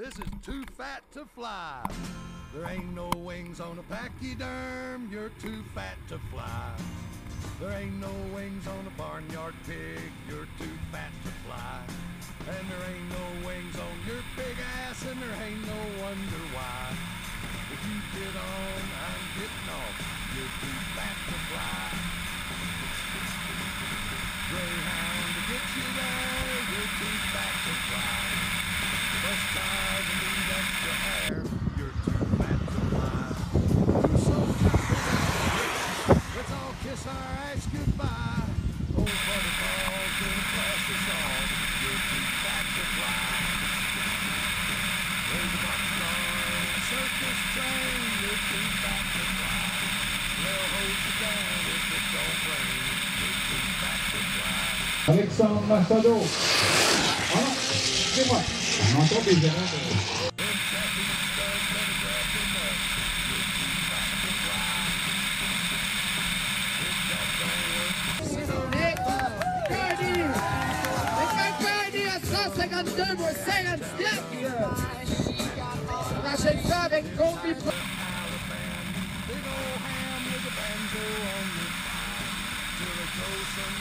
this is too fat to fly. There ain't no wings on a pachyderm, you're too fat to fly. There ain't no wings on a barnyard pig, you're too fat to fly. And there ain't no wings on your big ass, and there ain't no wonder why. If you get on, I'm getting off, you're too fat to fly. Greyhound to get you there, you're too fat to fly. Bus cars and need extra air, you're too fat to fly. Two soldiers let's all kiss our ass goodbye. Old butterballs gonna blast us all, you're too fat to fly. There's a boxcar and a circus train, you're too fat to fly. They'll hold you down if it don't rain, you're too fat to fly. Alexandre Machado. Voilà, c'est moi. On entend déjà. Prochaine fois avec Combi. Big old ham with a banjo on your thigh. Till it goes some